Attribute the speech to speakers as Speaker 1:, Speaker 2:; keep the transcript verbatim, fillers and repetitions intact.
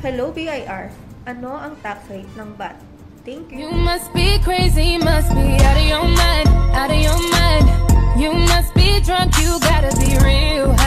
Speaker 1: Hello B I R, ano ang tax rate ng B A T? Thank you.
Speaker 2: You must be crazy, must be out of your mind, out of your mind. You must be drunk, you gotta be real.